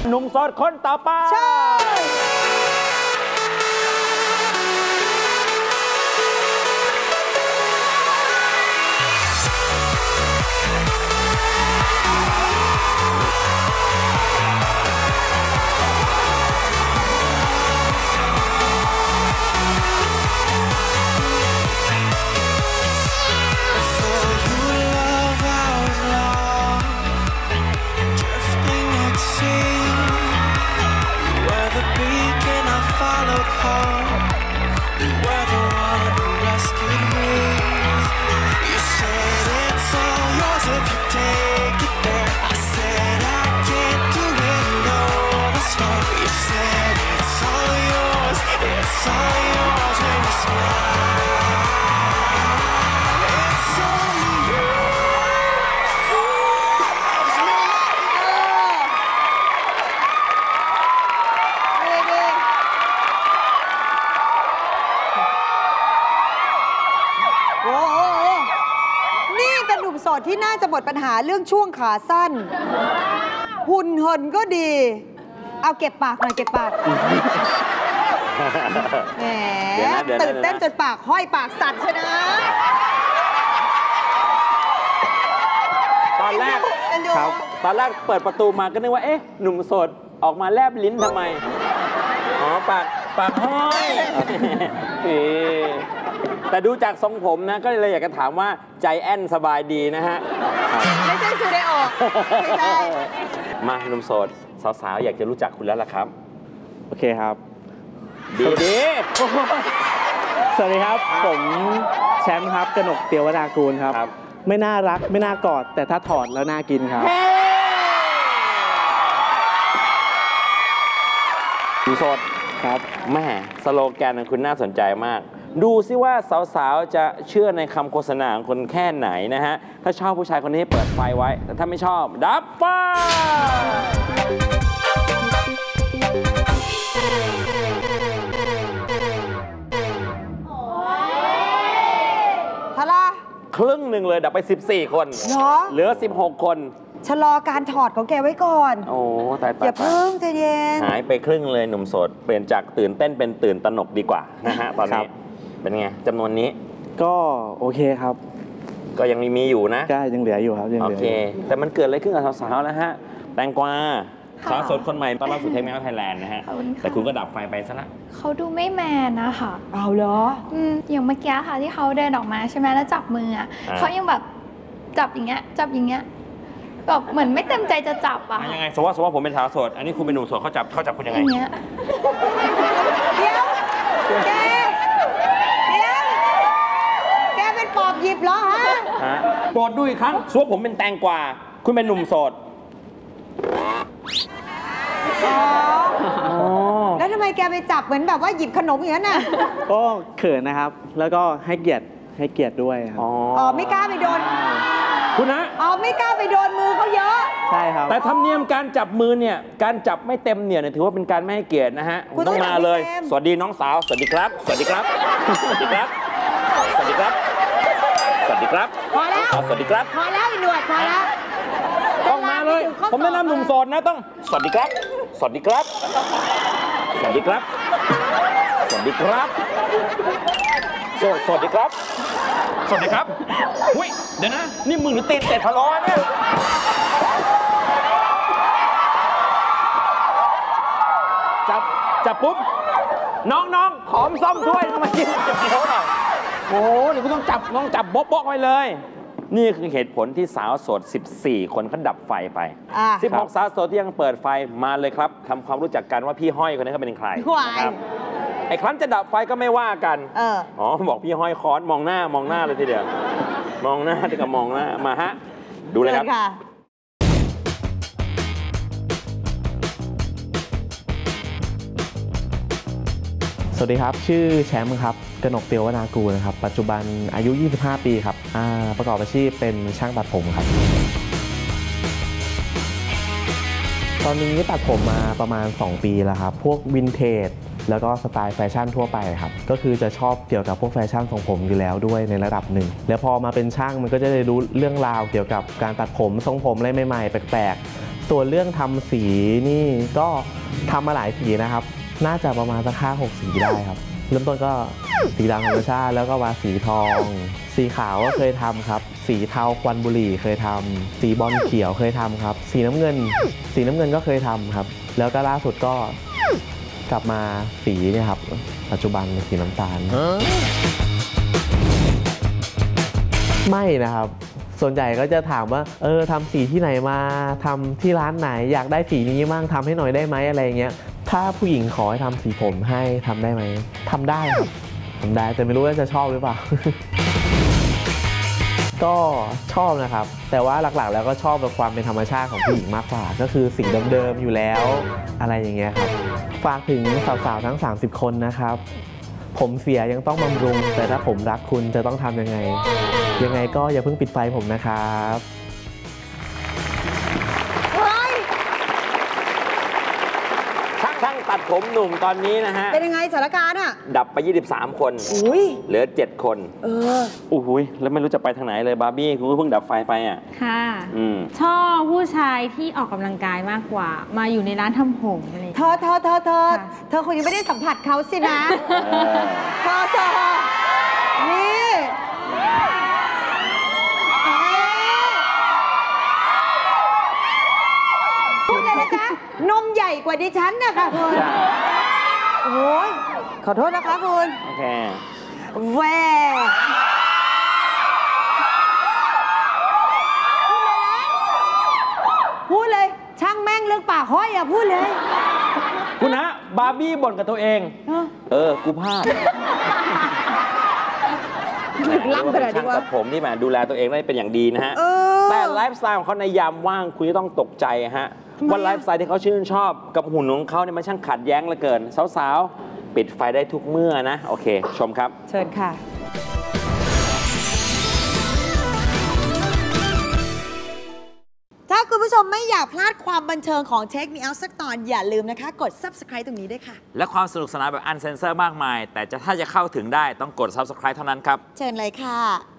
หนุ่มโสดคนต่อไปใช่ที่น่าจะหมดปัญหาเรื่องช่วงขาสั้นหุ่นเหินก็ดีเอาเก็บปากหน่อยเก็บปากแหมตื่นเต้นจนปากห้อยปากสั่นใช่ไหมตอนแรกเปิดประตูมาก็นึกว่าเอ๊ะหนุ่มโสดออกมาแลบลิ้นทำไมอ๋อปากห้อยแต่ดูจากทรงผมนะก็เลยอยากจะถามว่าใจแอนสบายดีนะฮะไม่ใช่ชูได้ออกไม่ใช่มาหนุ่มโสดสาวๆอยากจะรู้จักคุณแล้วล่ะครับโอเคครับดีสวัสดีครับผมแชมป์ครับกนกเตียววรากูลครับไม่น่ารักไม่น่ากอดแต่ถ้าถอดแล้วน่ากินครับหนุ่มโสดครับแม่สโลแกนของคุณน่าสนใจมากดูซิว่าสาวๆจะเชื่อในคำโฆษณาของคนแค่ไหนนะฮะถ้าชอบผู้ชายคนนี้เปิดไฟไว้แต่ถ้าไม่ชอบดับไฟทาราครึ่งหนึ่งเลยดับไป14 คนเหลือ16 คนชะลอการถอดของแกไว้ก่อนโอ้ตายอย่าเพิ่งใจเย็นหายไปครึ่งเลยหนุ่มโสดเปลี่ยนจากตื่นเต้นเป็นตื่นตระหนกดีกว่านะฮะตอนนี้เป็นไงจำนวนนี้ก็โอเคครับก็ยังมีอยู่นะก็ยังเหลืออยู่ครับยังเหลือโอเคแต่มันเกิดอะไรขึ้นกับสาวๆแล้วฮะแตงกวาสาวโสดคนใหม่ต้อนรับสู่เทคแมวไทยแลนด์นะฮะแต่คุณก็ดับไฟไปซะละเขาดูไม่แมนนะคะเอาเหรออย่างเมื่อกี้ค่ะที่เขาเดินออกมาใช่ไหมแล้วจับมือเขายังแบบจับอย่างเงี้ยแบบเหมือนไม่เต็มใจจะจับอะยังไงสมมติว่าผมเป็นสาวโสดอันนี้คุณเป็นหนุ่มโสดเขาจับคุณยังไงอย่างเงี้ยเดี๋ยวแกเป็นปอบหยิบเหรอฮะโปรดดูอีกครั้งสมมติผมเป็นแตงกวาคุณเป็นหนุ่มโสดแล้วทำไมแกไปจับเหมือนแบบว่าหยิบขนมอย่างนั้นน่ะก็เขินนะครับแล้วก็ให้เกียรติด้วยครับอ๋อไม่กล้าไปโดนคุณนะไม่กล้าไปโดนมือเขาเยอะใช่ครับแต่ธรรมเนียมการจับมือเนี่ยการจับไม่เต็มเนี่ยถือว่าเป็นการไม่ให้เกียรตินะฮะคุณต้องมาเลยสวัสดีน้องสาวสวัสดีครับสวัสดีครับสวัสดีครับสวัสดีครับสวัสดีครับพอแล้วสวัสดีครับพอแล้วหนวดพอแล้วต้องมาเลยผมแนะนำหนุ่มโสดนะต้องสวัสดีครับสวัสดีครับสวัสดีครับสวัสดีครับสวัสดีครับสวัสดีครับอุ้ยเดี๋ยวนะนี่มือหรือตีนเตะพะล้อเนี่ยจับปุ๊บน้องขอมซ่อมถ้วยมากินเดี๋ยวหน่อยโอ้เดี๋ยวคุณต้องจับบ๊อกไปเลยนี่คือเหตุผลที่สาวโสด14 คนเขาดับไฟไป16 สาวโสดที่ยังเปิดไฟมาเลยครับทำความรู้จักกันว่าพี่ห้อยคนนี้เขาเป็นใครครับไอ้ครั้นจะดับไฟก็ไม่ว่ากันบอกพี่ห้อยค้อนมองหน้าเลยทีเดียวมองหน้าที่กับมองหน้ามาฮะดูเลยครับสวัสดีครับชื่อแชมป์ครับกนกเตียววนากูลนะครับปัจจุบันอายุ25 ปีครับประกอบอาชีพเป็นช่างตัดผมครับตอนนี้ตัดผมมาประมาณ2 ปีแล้วครับพวกวินเทจแล้วก็สไตล์แฟชั่นทั่วไปครับก็คือจะชอบเกี่ยวกับพวกแฟชั่นทรงผมอยู่แล้วด้วยในระดับหนึ่งแล้วพอมาเป็นช่างมันก็จะได้รู้เรื่องราวเกี่ยวกับการตัดผมทรงผมอะไรใหม่ๆแปลกๆส่วนเรื่องทำสีนี่ก็ทำมาหลายสีนะครับ น่าจะประมาณสัก5-6 สีได้ครับ เริ่มต้นก็สีดำธรรมชาติแล้วก็มาสีทอง สีขาวก็เคยทำครับ สีเทาควันบุหรี่เคยทำสีบอลเขียวเคยทำครับ สีน้ำเงินก็เคยทำครับ แล้วก็ล่าสุดก็กลับมาสีเนี่ยครับปัจจุบันสีน้ำตาลไม่นะครับ ส่วนใหญ่ก็จะถามว่าทำสีที่ไหนมาทำที่ร้านไหนอยากได้สีนี้มั่งทำให้หน่อยได้ไหมอะไรเงี้ยถ้าผู้หญิงขอให้ทำสีผมให้ทำได้ไหมทำได้ครับทำได้แต่ไม่รู้ว่าจะชอบหรือเปล่า ก็ชอบนะครับแต่ว่าหลักๆแล้วก็ชอบแบบความเป็นธรรมชาติของผู้หญิงมากกว่าก็คือสิ่งเดิมๆอยู่แล้วอะไรอย่างเงี้ยครับฝากถึงสาวๆทั้ง30 คนนะครับผมเสียยังต้องบำรุงแต่ถ้าผมรักคุณจะต้องทำยังไงก็อย่าเพิ่งปิดไฟผมนะครับช่างตัดผมหนุ่มตอนนี้นะฮะเป็นยังไงสถานการณ์อ่ะดับไป23 คนอุ้ยเหลือ7 คนอุ้ยแล้วไม่รู้จะไปทางไหนเลยบาร์บี้คุณก็เพิ่งดับไฟไปอ่ะค่ะชอบผู้ชายที่ออกกำลังกายมากกว่ามาอยู่ในร้านทำผมอะไรเธอคงยังไม่ได้สัมผัสเขาสินะเธอนี่พูดเลยนะจ๊ะนมใหญ่กว่าดิฉันนะคะคุณโอ้ยขอโทษนะคะคุณโอเคแหวพูดเลยช่างแม่งเรื่องปากห้อยอ่ะพูดเลยคุณฮะบาร์บี้บ่นกับตัวเองกูพลาดล่ำขนาดนี้ว่าผมนี่แหมดูแลตัวเองได้เป็นอย่างดีนะฮะแต่ไลฟ์สไตล์ของเขาในยามว่างคุณจะต้องตกใจฮะว่าไลฟ์สไตล์ที่เขาชื่นชอบกับหุ่นของเขาเนี่ยมันช่างขัดแย้งเหลือเกินสาวๆปิดไฟได้ทุกเมื่อนะโอเคชมครับเชิญค่ะถ้าคุณผู้ชมไม่อยากพลาดความบันเทิงของ Take Me Out สักตอนอย่าลืมนะคะกด Subscribe ตรงนี้ด้วยค่ะและความสนุกสนานแบบอันเซนเซอร์มากมายแต่ถ้าจะเข้าถึงได้ต้องกด Subscribe เท่านั้นครับเชิญเลยค่ะ